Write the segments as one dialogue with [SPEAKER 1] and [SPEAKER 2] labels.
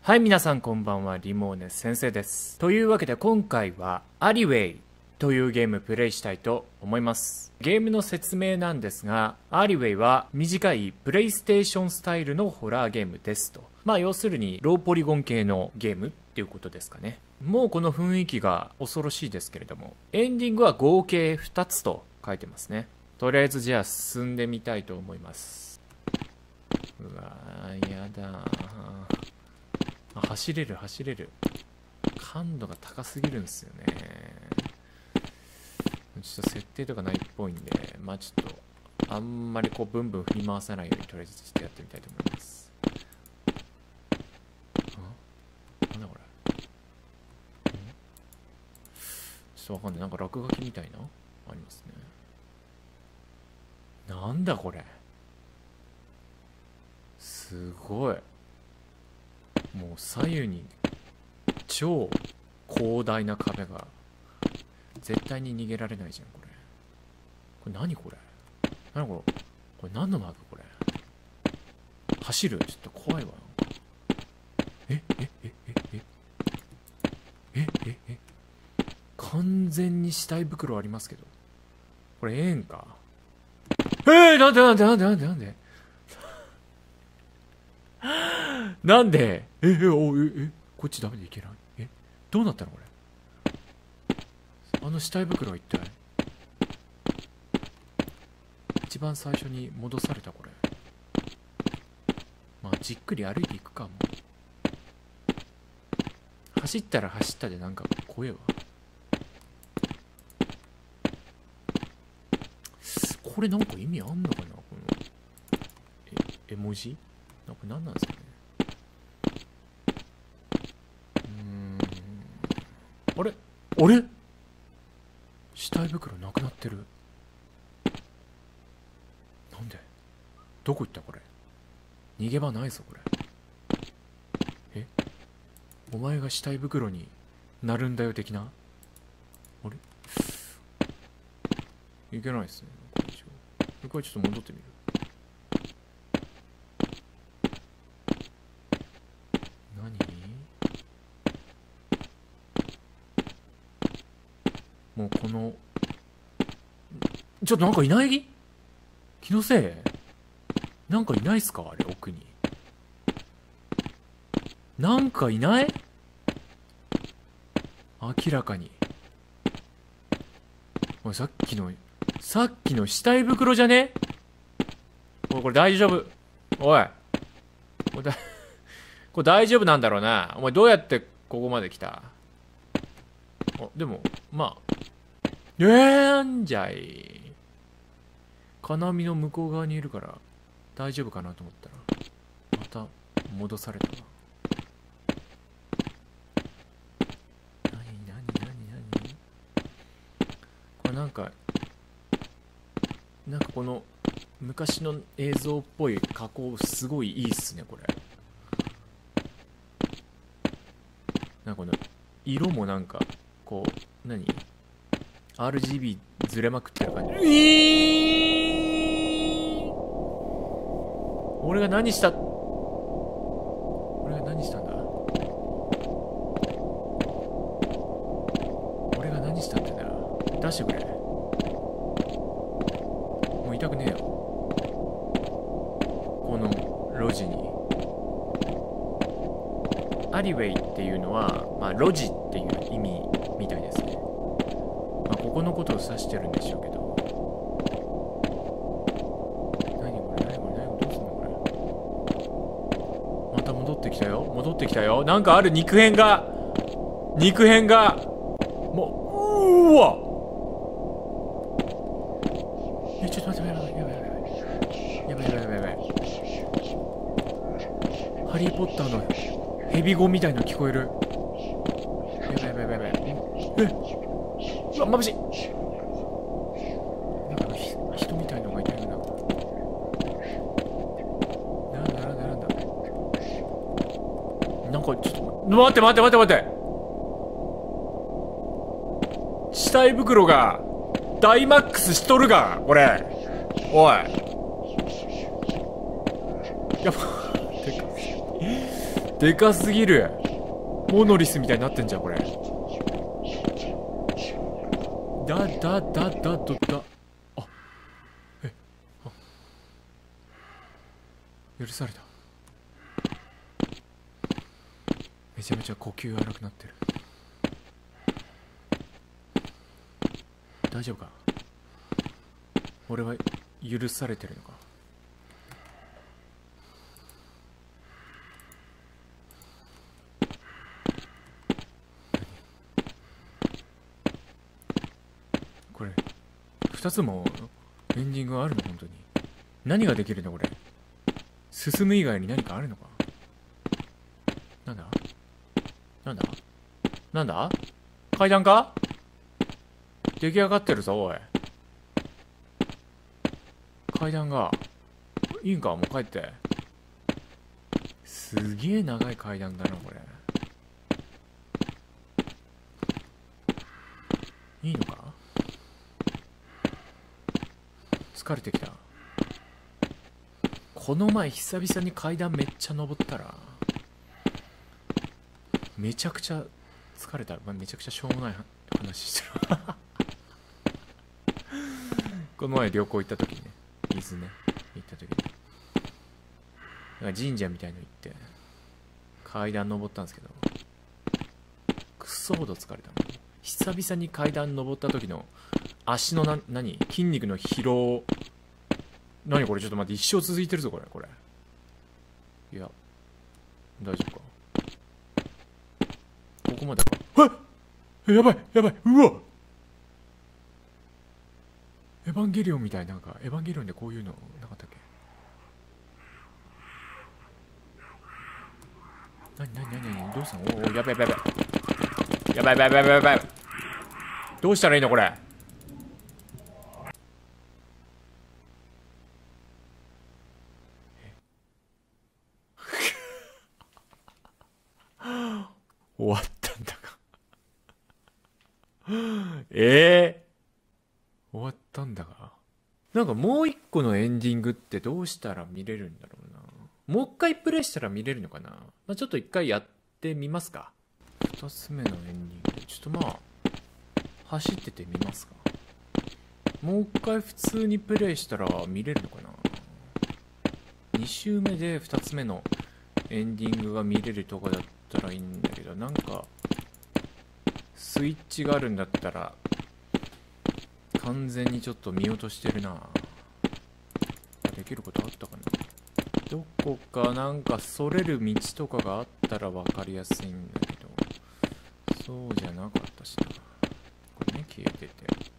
[SPEAKER 1] はい、皆さんこんばんは、リモーネ先生です。というわけで今回はアリウェイというゲームプレイしたいと思います。ゲームの説明なんですが、アリウェイは短いプレイステーションスタイルのホラーゲームですと。要するにローポリゴン系のゲームっていうことですかね。もうこの雰囲気が恐ろしいですけれども、エンディングは合計2つと書いてますね。とりあえずじゃあ進んでみたいと思います。うわー、やだー。走れる感度が高すぎるんですよね。ちょっと設定とかないっぽいんで、ちょっとあんまりこうブンブン振り回さないようにとりあえずちょっとやってみたいと思います。なんだこれ。ちょっとわかんない。なんか落書きみたいなありますね。なんだこれ。すごい。もう左右に超広大な壁が、絶対に逃げられないじゃん。これ何これこれ何のマークこれ。走る。ちょっと怖いわ。完全に死体袋ありますけど、これええんか。なんでなんでこっちダメでいけない。どうなったのこれ。あの死体袋は一体。一番最初に戻されたこれ。じっくり歩いていくかも。走ったら走ったでなんか怖えわ。これなんか意味あんのかな、この絵文字。これ何なんですかね。あれ死体袋なくなってる。なんで。どこ行ったこれ。逃げ場ないぞこれ。お前が死体袋になるんだよ的な。あれいけないっすね。一回ちょっと戻ってみる。もうこのちょっとなんかいない？気のせい？なんかいないっすかあれ、奥に。なんかいない？明らかに。おい、さっきの死体袋じゃね？おい、これ大丈夫。おい。これ大丈夫なんだろうな。お前どうやってここまで来た？でも、んじゃい。金網の向こう側にいるから大丈夫かなと思ったら、また戻されたわ。何これなんかこの昔の映像っぽい加工すごいいいっすね、これ。この色もなんかこうRGB ずれまくってる感じ。俺が何したんだ。俺が何したんだんだよ。出してくれ。もう痛くねえよ、この路地に。アリウェイっていうのは、路地っていう意味みたいですね。ここのことを指してるんでしょうけど。何これどうすんのこれ。また戻ってきたよ。なんかある。肉片がもう、うわ。ちょっと待って。やばい。ハリーポッターのヘビ語みたいなの聞こえる。やばい。うわ、眩しい。なんか人みたいのがいたよな。なんだ。なんかちょっと待って。死体袋がダイマックスしとるがこれ。おい。やば。 でかすぎる。モノリスみたいになってんじゃんこれ。だあ許された。めちゃめちゃ呼吸荒くなってる。大丈夫か。俺は許されてるのか。これ2つもエンディングあるの？本当に何ができるのこれ。進む以外に何かあるのか。なんだなんだ階段か。出来上がってるぞおい。階段がいいんか。もう帰って。すげえ長い階段だなこれ。いいのか。疲れてきた。この前久々に階段めっちゃ登ったらめちゃくちゃ疲れた。めちゃくちゃしょうもない話してるこの前旅行行った時にね、伊豆ね行った時になんか神社みたいの行って階段登ったんですけど、くそほど疲れた。久々に階段登った時の足の筋肉の疲労。何これ。ちょっと待って、一生続いてるぞこれ。いや大丈夫か。ここまでか。やばい。うわエヴァンゲリオンみたい。なんかエヴァンゲリオンでこういうのなかったっけ。何どうしたの。おおやばい。どうしたらいいのこれ。終わったんだか終わったんだが。なんかもう一個のエンディングってどうしたら見れるんだろうな。もう一回プレイしたら見れるのかな。ちょっと一回やってみますか。二つ目のエンディング。ちょっと走っててみますか。もう一回普通にプレイしたら見れるのかな。2周目で二つ目のエンディングが見れるとかだったらいいんだけど、なんかスイッチがあるんだったら完全にちょっと見落としてるな。できることあったかな。どこかなんかそれる道とかがあったら分かりやすいんだけど、そうじゃなかったしな。これね、消えて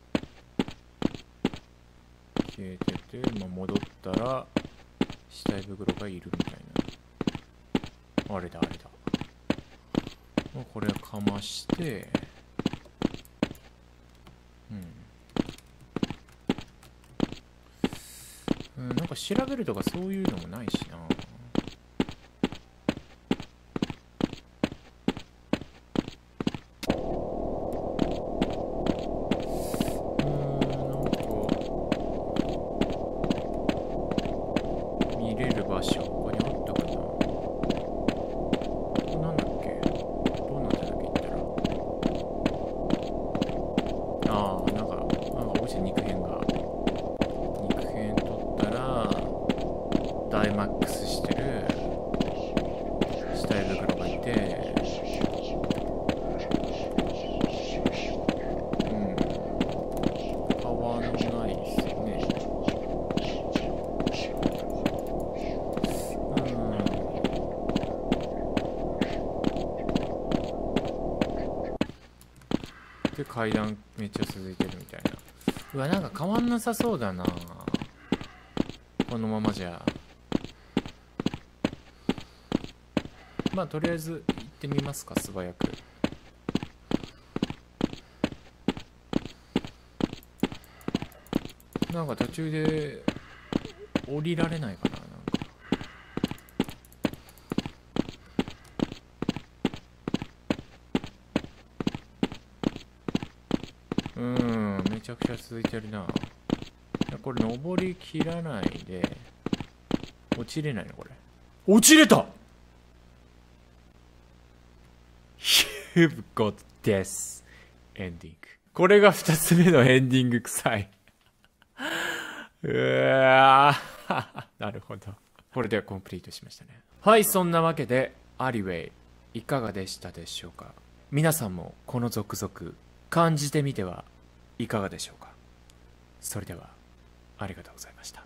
[SPEAKER 1] て、戻ったら死体袋がいるみたいな。あれだこれはかまして、なんか調べるとかそういうのもないしな。見れる場所他にあったかな。ここなんだっけ。どうなってたっけ言ったら。なんか落ちて肉片取ったらダイマックスしてる死体袋がいて、変わんないっすよね。で階段めっちゃ続いてるみたいな。うわ、なんか変わんなさそうだなこのままじゃ。とりあえず行ってみますか、素早く。なんか途中で降りられないかな。めちゃくちゃ続いてるな。これ登りきらないで落ちれないのこれ。落ちれた。 You've got this エンディング。これが2つ目のエンディング臭い。うわーなるほど。これでコンプリートしましたね。はい、そんなわけでアリウェイいかがでしたでしょうか。皆さんもこの続々感じてみてはいかがでしょうか。それではありがとうございました。